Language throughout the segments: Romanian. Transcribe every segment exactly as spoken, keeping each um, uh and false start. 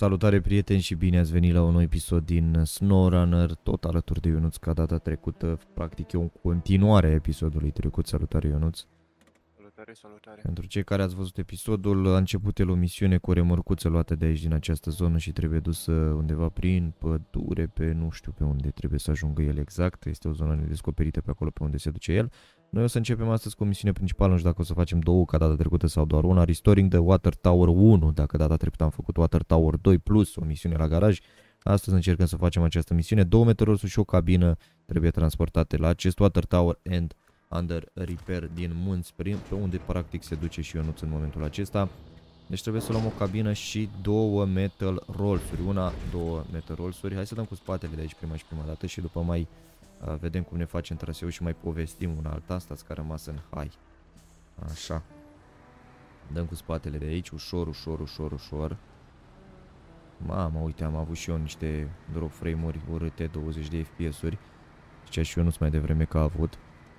Salutare prieteni și bine ați venit la un nou episod din SnowRunner, tot alături de Ionuț ca data trecută. Practic e o continuare a episodului trecut. Salutare Ionuț. Salutare, salutare. Pentru cei care ați văzut episodul, a început el o misiune cu o remorcuță luată de aici din această zonă și trebuie dusă undeva prin pădure, pe nu știu pe unde trebuie să ajungă el exact. Este o zonă nedescoperită pe acolo pe unde se duce el. Noi o să începem astăzi cu o misiune principală, nu știu dacă o să facem două ca data trecută sau doar una. Restoring the Water Tower unu, dacă data trecută am făcut Water Tower doi plus o misiune la garaj. Astăzi încercăm să facem această misiune. Două meteorologi și o cabină trebuie transportate la acest Water Tower and under repair din munți, pe unde practic se duce și Ionuț în momentul acesta. Deci trebuie să luăm o cabină și două metal rolls-uri. Una, două metal rolls-uri. Hai să dăm cu spatele de aici prima și prima dată și după mai uh, vedem cum ne facem traseul și mai povestim una alta. Stați că a rămas în hai. Așa. Dăm cu spatele de aici, ușor, ușor, ușor, ușor. Mamă, uite, am avut și eu niște drop frame-uri urâte, douăzeci de F P S-uri. Zicea și Ionuț mai devreme că a avut.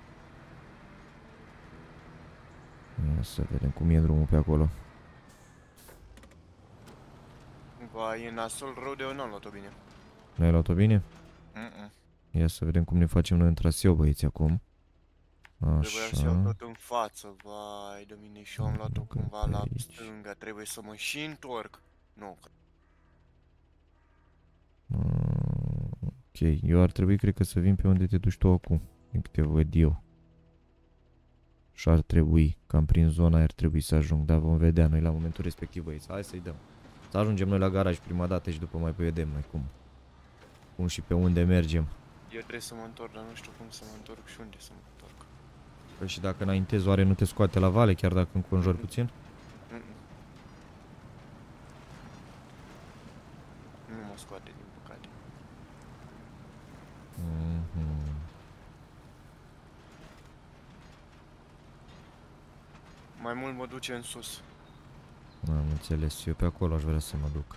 Ia să vedem cum e drumul pe acolo. Va, e nasol rău de eu n-am luat-o bine. N-ai luat-o bine? Mm -mm. Ia să vedem cum ne facem noi în traseu, băieți, acum. Trebuia să iau Așa. tot în față, vai de mine, și eu am luat-o cumva la stânga, trebuie să mă și întorc. Nu. Ok, eu ar trebui, cred că, să vin pe unde te duci tu acum, din câte văd eu. Și ar trebui, cam prin zona aia ar trebui să ajung, dar vom vedea noi la momentul respectiv, băieți. Hai să-i dăm. Să ajungem noi la garaj prima dată și după mai vedem noi cum. Cum și pe unde mergem. Eu trebuie să mă întorc, dar nu știu cum să mă întorc și unde să mă întorc. Păi și dacă înaintezi, oare nu te scoate la vale, chiar dacă înconjori puțin? Mm -mm. Nu mă scoate, din păcate. Mm-hmm. Mai mult mă duce în sus. Am înțeles, eu pe acolo aș vrea să mă duc.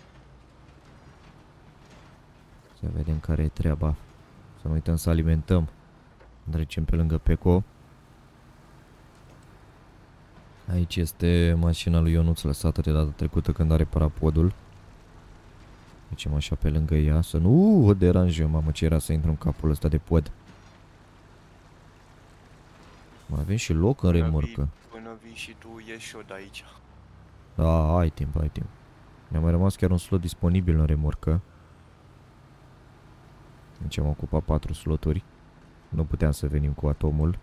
Să vedem care e treaba. Să nu uităm să alimentăm. Trecem pe lângă Peco. Aici este mașina lui Ionuț lăsată de data trecută când a reparat podul. Trecem așa pe lângă ea, să nu o deranjăm, mamă, ce era să intru în capul ăsta de pod. Mai avem și loc în remorcă. Până vii și tu, ieși și-o de aici. Da, ai timp, ai timp. Ne-a mai rămas chiar un slot disponibil în remorcă. Deci am ocupat patru sloturi. Nu puteam să venim cu atomul.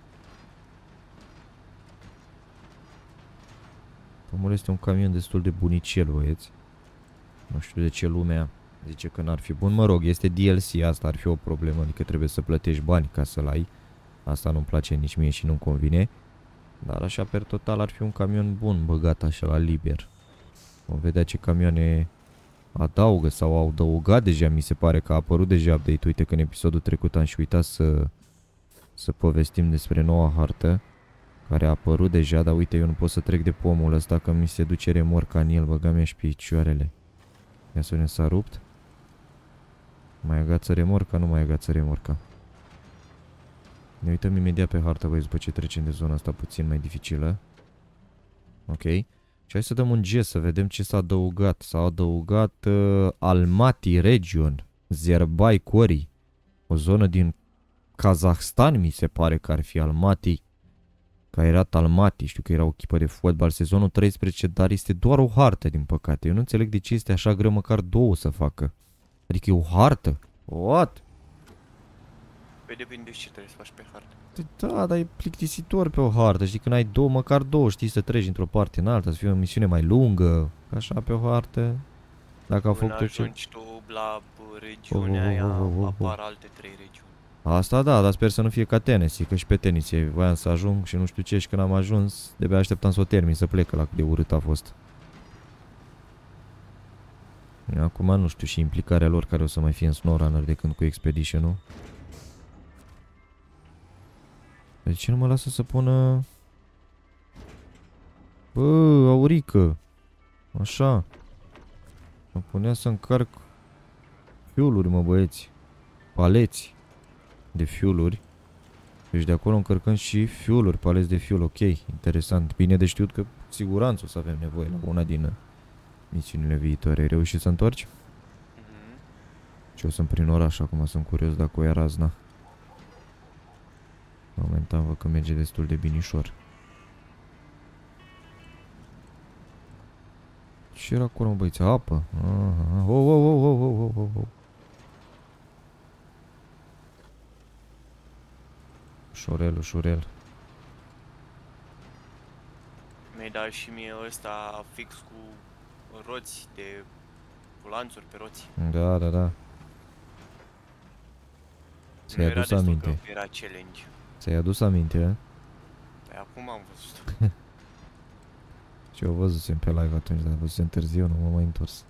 Atomul este un camion destul de bunicel, băieți. Nu știu de ce lumea zice că n-ar fi bun. Mă rog, este D L C, asta ar fi o problemă, adică trebuie să plătești bani ca să-l ai. Asta nu-mi place nici mie și nu-mi convine. Dar așa, per total, ar fi un camion bun, băgat așa la liber. Vom vedea ce camioane adaugă sau au adăugat deja, mi se pare că a apărut deja update. Uite că în episodul trecut am și uitat să, să povestim despre noua hartă care a apărut deja, dar uite, eu nu pot să trec de pomul ăsta că mi se duce remorca în el, băga mea și picioarele. Ia să vedem, s-a rupt. Mai agață remorca, nu mai agață remorca. Ne uităm imediat pe hartă, băi, după ce trecem de zona asta puțin mai dificilă. Ok. Și hai să dăm un G să vedem ce s-a adăugat. S-a adăugat uh, Almaty Region, Zerbai Kori. O zonă din Kazahstan, mi se pare că ar fi Almaty. Kairat Almaty, știu că era o echipă de fotbal, sezonul treisprezece, dar este doar o hartă, din păcate. Eu nu înțeleg de ce este așa greu măcar două să facă. Adică e o hartă. What? Păi depinde ce trebuie să faci pe hartă. Da, dar e plictisitor pe o hartă. Știi, când ai două, măcar două, știi, să treci într-o parte în alta, să fie o misiune mai lungă. Așa pe o hartă. Dacă au făcut ce... ajungi tu la regiunea aia, apar alte trei regiuni. Asta da, dar sper să nu fie ca Tennessee, că și pe Tennessee voiam să ajung și nu știu ce, și când am ajuns, de-abia așteptam să o termin, să plec, la cât de urât a fost. Acum nu știu și implicarea lor care o să mai fie în SnowRunner de când cu Expedition-ul. De ce nu mă lasă să pună... Bă, aurică. Așa. Mă punea să încarc fuel-uri, mă, băieți. Paleți de fuel-uri. Deci de acolo încărcăm și fuel-uri, paleți de fuel. Ok, interesant. Bine de știut că cu siguranță o să avem nevoie la una din misiunile viitoare. Ai reușit să întorci? Mhm. Și eu sunt prin oraș acum, sunt curios dacă o ia razna. Momentan văd că merge destul de binișor. Ce era acolo, băiți? Apă? Aha. Oh, oh, oh, oh, oh, oh, oh. Ușorel, ușorel. Mi-ai dat și mie ăsta fix cu roți de... cu lanțuri pe roți. Da, da, da. Ți-ai adus aminte. Că era challenge. Ți-ai adus aminte, a? Păi acum am văzut. Și eu văzusem pe live atunci, dar văzusem târziu, nu m-am mai întors.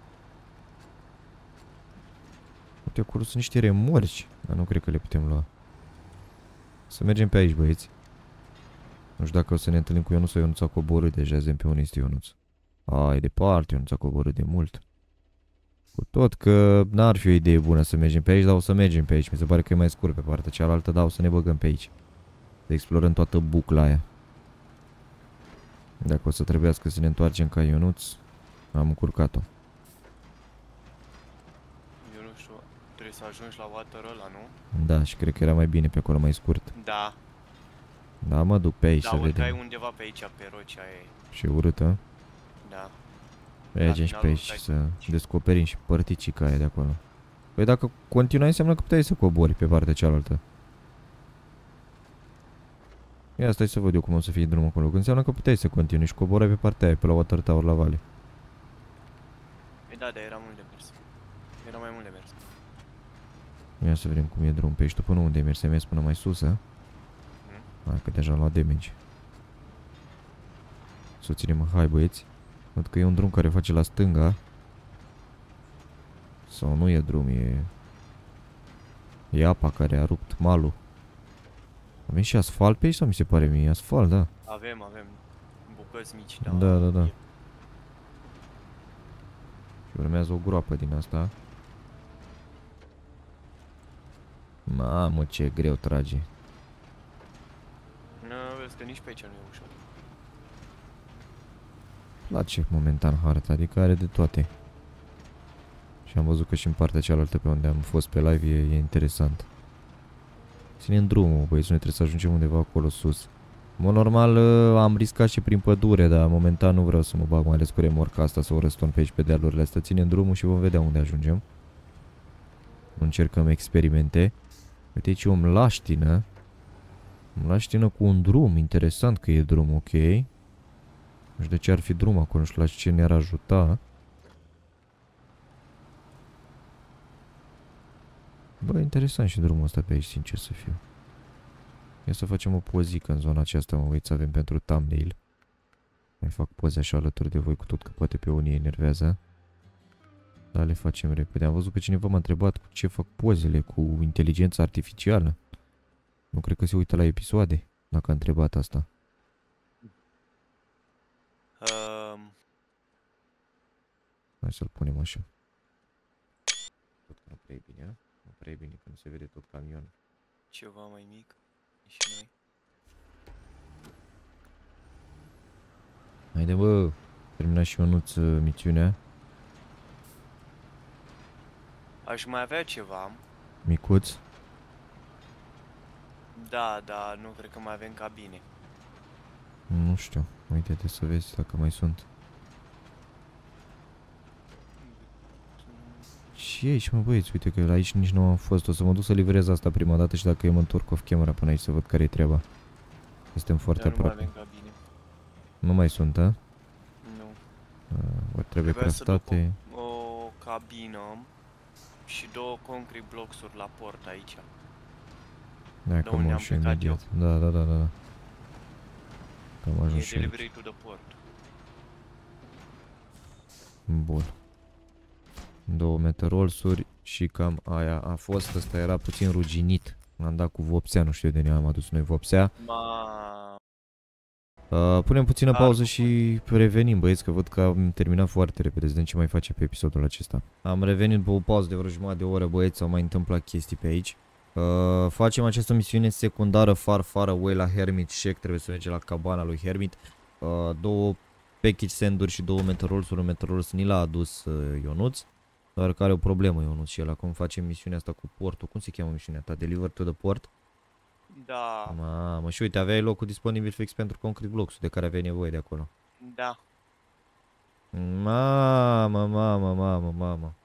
Uite, acolo sunt niște remorci, dar nu cred că le putem lua. Să mergem pe aici, băieți. Nu știu dacă o să ne întâlnim cu Ionuț sau Ionuț a coborât deja, zem pe unde este Ionuț. A, e departe, Ionuț a coborât de mult. Cu tot că n-ar fi o idee bună să mergem pe aici, dar o să mergem pe aici. Mi se pare că e mai scurt pe partea cealaltă, dar o să ne băgăm pe aici. Să explorăm toată bucla aia. Dacă o să trebuiască să ne întoarcem ca Ionuț, am încurcat-o. Eu nu știu, trebuie să ajungi la water ăla, nu? Da, și cred că era mai bine pe acolo, mai scurt. Da. Da, mă duc pe aici Da, să vedem. Da, ai undeva pe aici, pe rocea aia. Și urâtă. Da. Mergem și pe aici să descoperim și părticica aia de acolo. Păi dacă continuai înseamnă că puteai să cobori pe partea cealaltă. Ia stai să văd eu cum o să fie drumul acolo. Că înseamnă că puteai să continui și coborai pe partea aia, pe la Water Tower, la vale. Păi da, dar era mult de mers. Era mai mult de mers. Ia să vedem cum e drumul pe aici. Tu până unde ai mers? Ai mers până mai sus, a? Hmm? Hai că deja am luat damage. Să o ținem, hai băieți. Văd că e un drum care face la stânga. Sau nu e drum, e... E apa care a rupt malul. Avem și asfalt pe aici sau mi se pare mie? Asfalt, da. Avem, avem bucăți mici, da. Da, da, da. Și urmează o groapă din asta. Mamă, ce greu trage. Nu, vezi că nici pe aici nu e ușor. Place momentan harta, adică are de toate. Și am văzut că și în partea cealaltă pe unde am fost pe live e, e interesant. Ținem drumul, băieți, noi trebuie să ajungem undeva acolo sus. Mă, normal am riscat și prin pădure, dar momentan nu vreau să mă bag, mai ales cu remorca asta, să o răstorn pe aici pe dealurile astea. Ținem drumul și vom vedea unde ajungem. Încercăm experimente. Uite aici o mlaștină. Mlaștină cu un drum, interesant că e drum, ok. Nu știu de ce ar fi drum acolo, nu știu la ce ne-ar ajuta. Bă, interesant și drumul ăsta pe aici, sincer să fiu. Ia să facem o pozică în zona aceasta, mă, uiți, avem pentru thumbnail. Mai fac poze așa alături de voi, cu tot că poate pe unii enervează. Dar le facem repede. Am văzut că cineva m-a întrebat cu ce fac pozele, cu inteligența artificială. Nu cred că se uită la episoade, dacă a întrebat asta. Um... Hai să-l punem așa. Tot că nu prea e bine, a? Nu prea e bine, că nu se vede tot camionul. Ceva mai mic. Și noi. Haide, bă! Terminat și Ionuț misiunea. Aș mai avea ceva. Micuț. Da, da, nu cred că mai avem cabine. Nu știu. Uite-te să vezi dacă mai sunt. Și aici, mă, băieți, uite că aici nici nu am fost. O să mă duc să livrez asta prima dată și dacă eu mă întorc off camera până aici să văd care e treaba. Suntem foarte Dar nu aproape. mai avem cabine. Nu mai sunt, a? Nu. Ori trebuie craftate. O, o cabină și două concrete blocks-uri la port aici. Da, că mă și imediat. Da, da, da, da. Că am ajuns și delivery to the port. Bun. Două meteorolsuri și cam aia a fost. Ăsta era puțin ruginit. L-am dat cu vopsea, nu știu de unde am adus noi vopsea. Ma... Uh, punem puțină pauză și revenim, băieți, că văd că am terminat foarte repede. Să vedem ce mai face pe episodul acesta. Am revenit după o pauză de vreo jumătate de oră, băieți, s-au mai întâmplat chestii pe aici. Uh, facem această misiune secundară far far away la Hermit Shack. Trebuie să mergem la cabana lui Hermit. Uh, două package send-uri și două meteorolsuri. Un meteorol ni l-a adus uh, Ionuț, doar că are o problemă Ionuț și el acum face misiunea asta cu portul. Cum se cheamă misiunea ta? Deliver to the port? Da. Mamă, și uite, aveai locul disponibil fix pentru concrete blocks de care aveai nevoie de acolo. Da. Mamă, mamă, mamă, mamă.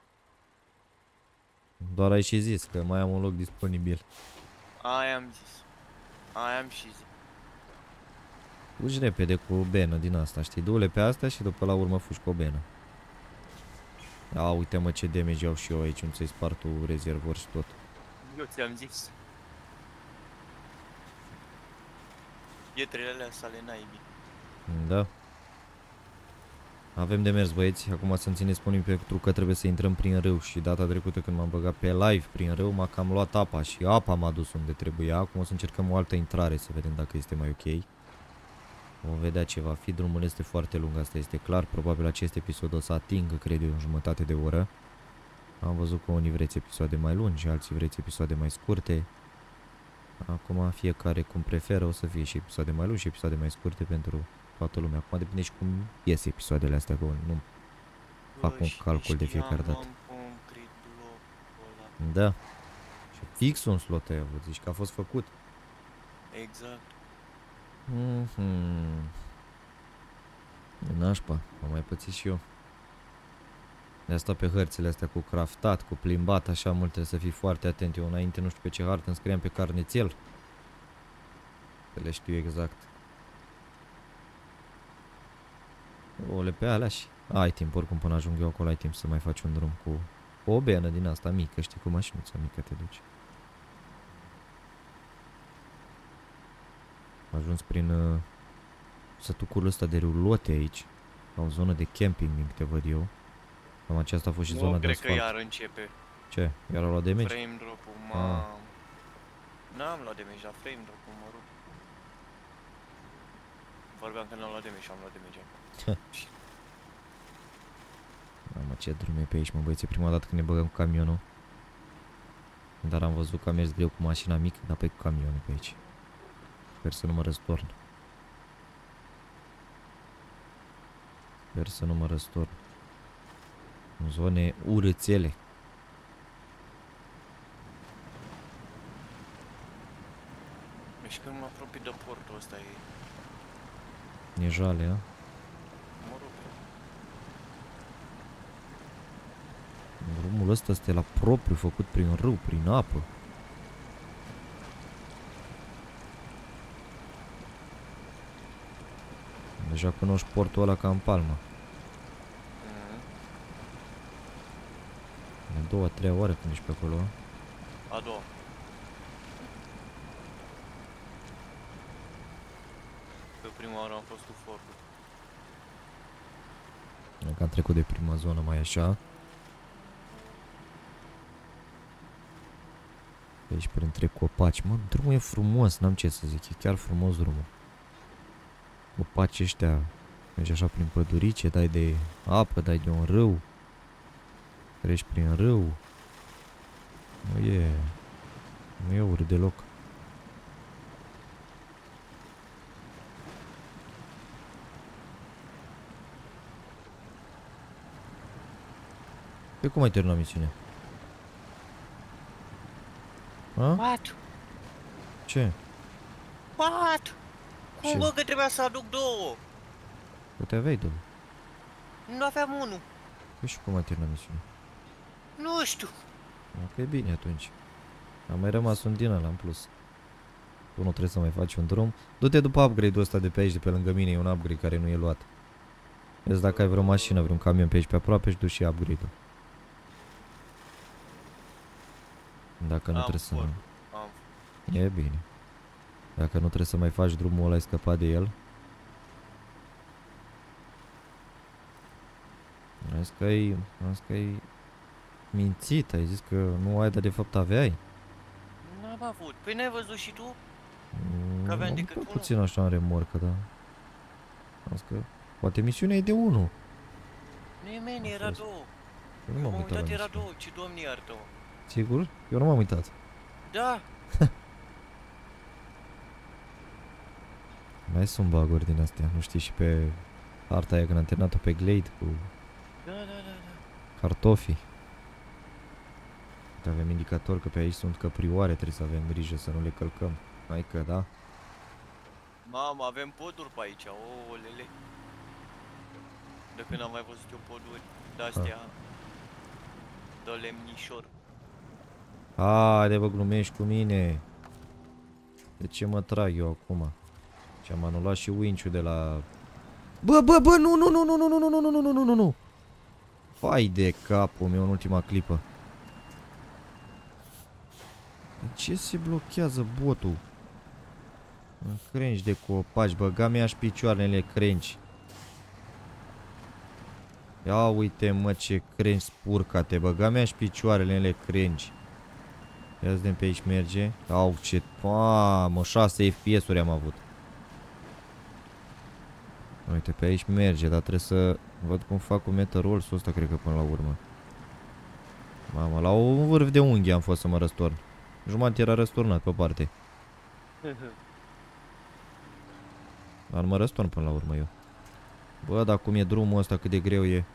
Doar ai și zis că mai am un loc disponibil. Aia am zis. Aia am și zis. Fugi repede cu o benă din asta, știi? Du-le pe asta și după la urmă fugi cu o benă. A, uite mă ce damage au și eu aici, unde ți-ai spart tu rezervor și tot. Eu ți-am zis. Pietrele alea sale naibii. Da. Avem de mers, băieți. Acum să-mi țineți punim pentru că trebuie să intrăm prin râu. Și data trecută când m-am băgat pe live prin râu, m-a cam luat apa și apa m-a dus unde trebuia. Acum o să încercăm o altă intrare să vedem dacă este mai ok. Vom vedea ce va fi. Drumul este foarte lung, asta este clar. Probabil acest episod o să atingă, cred eu, în jumătate de oră. Am văzut că unii vreți episoade mai lungi, alții vreți episoade mai scurte. Acum fiecare cum preferă, o să fie și episoade mai lungi și episoade mai scurte pentru toată lumea. Acum depinde și cum ies episoadele astea, că nu fac un calcul de fiecare dată. Da. Și fix un slot ai avut, zici că a fost făcut. Exact. Mhm. Nașpa, am mai pățit și eu. De asta pe hărțile astea cu craftat, cu plimbat, așa mult trebuie să fii foarte atent. Eu înainte nu știu pe ce hartă îmi scriam pe carnețel. Să le știu exact. O le pe alea și ai timp, oricum până ajung eu acolo ai timp să mai faci un drum cu, cu o benă din asta mică, știi, cu mașinuța mică te duci. Am ajuns prin uh, sătucul ăsta de rulote aici, la o zonă de camping din câte văd eu. Cam aceasta a fost și zona de asfalt. Cred că iar începe. Ce? Iar au luat damage? Frame drop-ul, mamă. N-am luat damage, dar frame drop-ul mă rup. Vorbeam că n-am luat damage și am luat damage acum. Mamă, ce drum e pe aici, mă băieți, e prima dată când ne băgăm cu camionul. Dar am văzut că am mers greu cu mașina mică, dar pe cu camionul pe aici. Sper să nu mă răstorn. Sper să nu mă răstorn. În zone urâțele. Deci când mă apropii de portul ăsta e... E jale, a? Mă rupe. Drumul ăsta este la propriu, făcut prin râu, prin apă. Deja cunoști portul ăla ca în palmă. A doua, a treia oară când ești pe acolo. A doua. Pe prima oară am fost cu fortul. Că am trecut de prima zonă mai așa. Pe aici printre copaci. Mă, drumul e frumos, n-am ce să zic. E chiar frumos drumul. Copaci ăștia. Mergi așa prin pădurice, dai de apă, dai de un râu. Treci prin râu. Nu e... Nu e urât deloc. Pe cum ai terminat misiunea? A? What? Ce? What? Cum Ce? bă că trebuia să aduc două? Că te aveai două. Nu aveam unul. Păi și cum ai terminat misiunea? Nu știu. Dacă e bine atunci. A mai rămas un din ăla în plus. Tu nu trebuie să mai faci un drum. Du-te după upgrade-ul ăsta de pe aici, de pe lângă mine. E un upgrade care nu e luat. Vezi dacă ai vreo mașină, vreun camion pe aici pe aproape și du și upgrade-ul. Dacă nu Am trebuie să... for. Am. E bine. Dacă nu trebuie să mai faci drumul ăla, ai scăpat de el. Ai zis că ai... Ai zis că ai mințit, ai zis că nu ai, dar de fapt aveai. N-am avut. Păi n-ai văzut și tu? Că aveam decât unul. puțin așa în remorcă, da. Am zis că poate misiunea e de unu. Nimeni, era două. Eu nu M-am m-am uitat la uitat, era misiune. două. Ce doamne iartă-mă. Sigur? Eu nu m-am uitat. Da. Mai sunt baguri din astea, nu știi și pe Harta aia când am terminat-o pe Glade cu Da, da, da, da. cartofii. Avem indicator că pe aici sunt căprioare, trebuie să avem grijă să nu le călcăm. Hai că da. Mamă, avem poduri pe aici, olele. De când am mai văzut eu poduri de-astea de lemnișor. Haide bă, glumești cu mine. De ce mă trag eu acum? Și am anulat și winch-ul de la... Bă, bă, bă, nu, nu, nu, nu, nu, nu, nu, nu, nu, nu, nu, nu, nu. Vai de capul meu în ultima clipă. De ce se blochează botul? În crengi de copaci, băga mi-aș picioarele crengi. Ia uite mă ce crengi spurcate, băga mi-aș picioarele ele crengi. Ia să vedem pe aici merge. Au ce... Mamă, șase F P S-uri am avut. Uite, pe aici merge, dar trebuie să văd cum fac cu Metal Rolls-ul ăsta, cred că până la urmă. Mamă, la un vârf de unghi am fost să mă răstorn. Jumătate era răsturnat pe o parte. Dar mă răstorn până la urmă eu. Bă, dar cum e drumul ăsta, cât de greu e.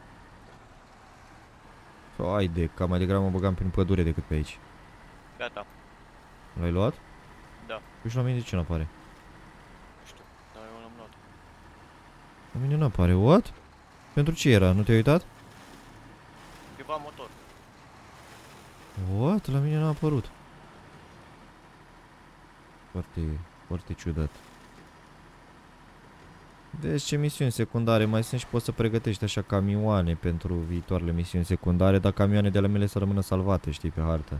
Haide, ca mai degrabă mă băgam prin pădure decât pe aici. Gata. L-ai luat? Da. Păi și la mine de ce n-apare? Nu știu, dar eu l-am luat. La mine n-apare, what? Pentru ce era? Nu te-ai uitat? Ceva motor. What? La mine n-a apărut. Foarte, foarte ciudat. Vezi ce misiuni secundare mai sunt și poți să pregătești așa camioane pentru viitoarele misiuni secundare, dar camioane de la mele să rămână salvate, știi, pe hartă.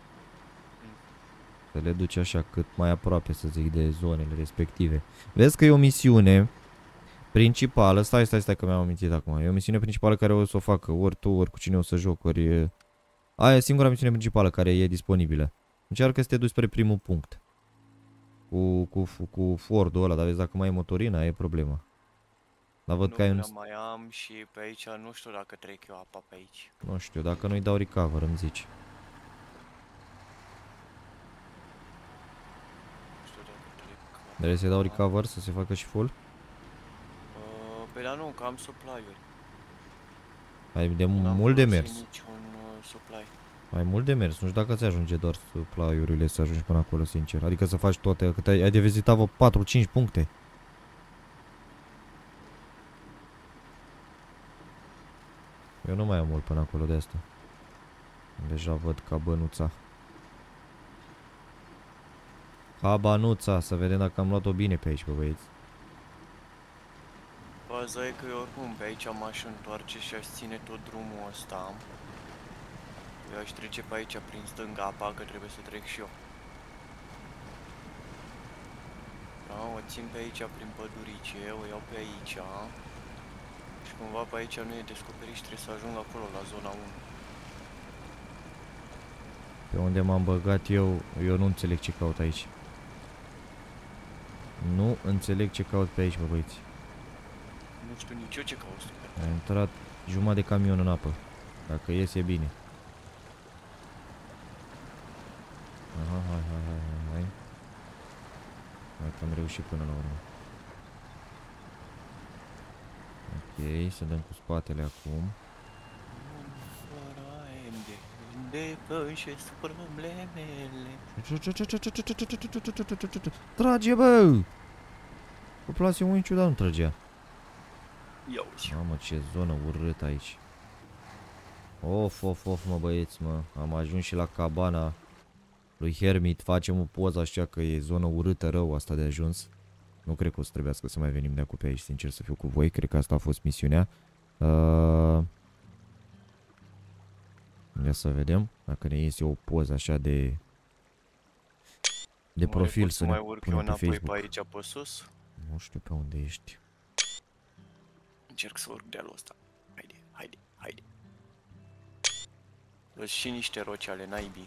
Să le duci așa cât mai aproape, să zic, de zonele respective. Vezi că e o misiune principală, stai, stai, stai că mi-am amintit acum. E o misiune principală care o să o facă ori tu, ori cu cine o să joc, ori... Aia e singura misiune principală care e disponibilă. Încearcă să te duci spre primul punct. Cu, cu, cu Fordul ăla, dar vezi, dacă mai e motorina, e problema. Dar văd nu că ai un... mai am și pe aici nu știu dacă trec eu apa pe aici. Nu știu, dacă nu-i dau recover, îmi zici. Nu știu dacă trec. Trebuie să-i dau recover, să se facă și full? Uh, pe la nu, că am supply-uri. Ai de mult de mers. Niciun uh, supply. Ai mult de mers, nu știu dacă ți ajunge doar supply-urile să ajungi până acolo, sincer. Adică să faci toate, că ai de vizitat vreo patru cinci puncte. Eu nu mai am mult până acolo de asta. Deja văd cabănuța. Cabanuța, să vedem dacă am luat-o bine pe aici, bă băieți. Baza e că eu oricum pe aici m-aș întoarce și aș ține tot drumul ăsta. Eu aș trece pe aici prin stânga apa, că trebuie să trec și eu. Da, o țin pe aici prin pădurice, o iau pe aici. Și cumva pe aici nu e descoperit și trebuie să ajung acolo, la zona unu. Pe unde m-am băgat eu, eu nu înțeleg ce caut aici. Nu înțeleg ce caut pe aici, bă băieți. Nu știu nici eu ce cauți. A intrat jumătate de camion în apă. Dacă ies, e bine. Aha, hai, hai, hai, hai, hai. Hai că am reușit până la urmă. Ok, să dăm cu spatele acum. Trage, bă! Poplație un niciodată nu trăgea. Ia uite. Mamă, ce zonă urâtă aici. Of, of, of, mă băieți, mă. Am ajuns și la cabana lui Hermit. Facem o poză așa că e zonă urâtă rău asta de ajuns. Nu cred că o să trebuiască să mai venim de acum pe aici, sincer să fiu cu voi. Cred că asta a fost misiunea. Uh... Ia să vedem dacă ne iese o poză așa de de profil să ne mai urc eu punem pe înapoi Facebook. pe aici pe sus? Nu știu pe unde ești. Încerc să urc dealul ăsta. Haide, haide, haide. Sunt și niște roci ale naibii.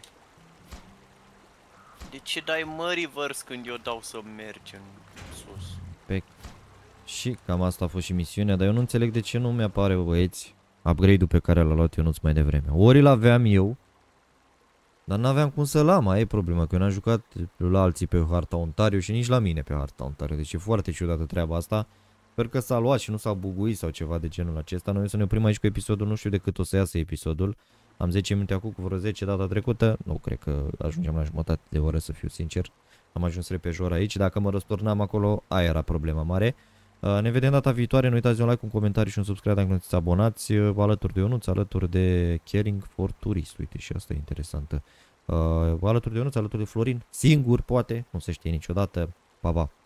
De ce dai mă reverse când eu dau să mergi în sus? Pe... Și cam asta a fost și misiunea, dar eu nu înțeleg de ce nu mi-apare, băieți, upgrade-ul pe care l-a luat Ionuț mai devreme. Ori l-aveam eu, dar n-aveam cum să-l am, aia e problema, că eu n-am jucat la alții pe harta Ontario și nici la mine pe harta Ontario. Deci e foarte ciudată treaba asta. Sper că s-a luat și nu s-a buguit sau ceva de genul acesta. Noi o să ne oprim aici cu episodul, nu știu de cât o să iasă episodul. Am zece minute acum, cu vreo zece data trecută. Nu cred că ajungem la jumătate de oră, să fiu sincer. Am ajuns repejor aici. Dacă mă răsturnam acolo, aia era problema mare. Ne vedem data viitoare. Nu uitați de un like, un comentariu și un subscribe dacă nu sunteți abonați. Alături de Ionuț, alături de Caring for Tourist. Uite, și asta e interesantă. Alături de Ionuț, alături de Florin. Singur, poate. Nu se știe niciodată. Pa, pa.